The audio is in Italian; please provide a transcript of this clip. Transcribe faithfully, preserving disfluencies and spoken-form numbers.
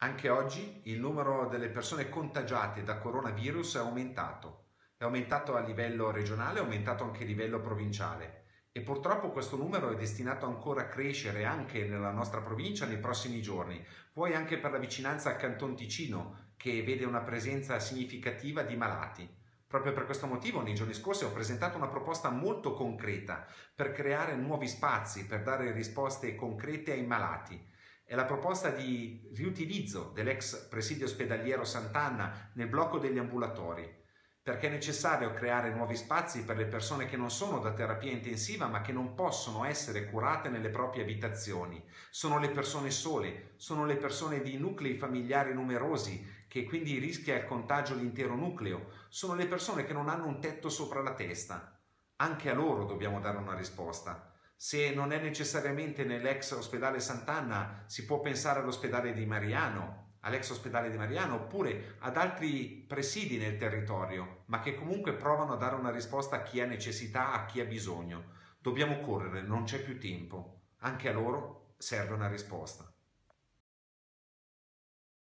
Anche oggi il numero delle persone contagiate da coronavirus è aumentato. È aumentato a livello regionale, è aumentato anche a livello provinciale e purtroppo questo numero è destinato ancora a crescere anche nella nostra provincia nei prossimi giorni, poi anche per la vicinanza al Canton Ticino, che vede una presenza significativa di malati. Proprio per questo motivo nei giorni scorsi ho presentato una proposta molto concreta per creare nuovi spazi, per dare risposte concrete ai malati. È la proposta di riutilizzo dell'ex presidio ospedaliero Sant'Anna nel blocco degli ambulatori, perché è necessario creare nuovi spazi per le persone che non sono da terapia intensiva ma che non possono essere curate nelle proprie abitazioni. Sono le persone sole, sono le persone di nuclei familiari numerosi che quindi rischia il contagio l'intero nucleo, sono le persone che non hanno un tetto sopra la testa. Anche a loro dobbiamo dare una risposta. Se non è necessariamente nell'ex ospedale Sant'Anna, si può pensare all'ospedale di Mariano, all'ex ospedale di Mariano, oppure ad altri presidi nel territorio, ma che comunque provano a dare una risposta a chi ha necessità, a chi ha bisogno. Dobbiamo correre, non c'è più tempo. Anche a loro serve una risposta.